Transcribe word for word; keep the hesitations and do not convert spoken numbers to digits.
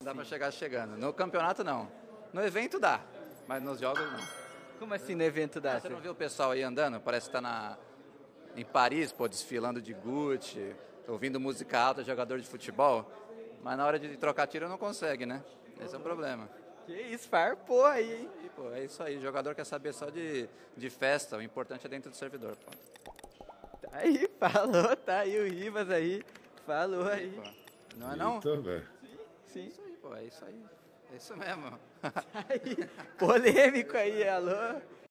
Dá pra chegar chegando. No campeonato, não. No evento, dá. Mas nos jogos, não. Como assim no evento da? Ah, você não viu o pessoal aí andando? Parece que tá na, em Paris, pô, desfilando de Gucci, ouvindo música alta, jogador de futebol. Mas na hora de trocar tiro não consegue, né? Esse é o problema. Que isso, farpou aí, hein? E, pô, é isso aí. O jogador quer saber só de, de festa. O importante é dentro do servidor, pô. Tá aí, falou, tá aí o Rivas aí. Falou aí. Pô, não é não? Eita, velho. Sim. Isso aí, pô. É isso aí. É isso mesmo. Aí, polêmico aí, alô?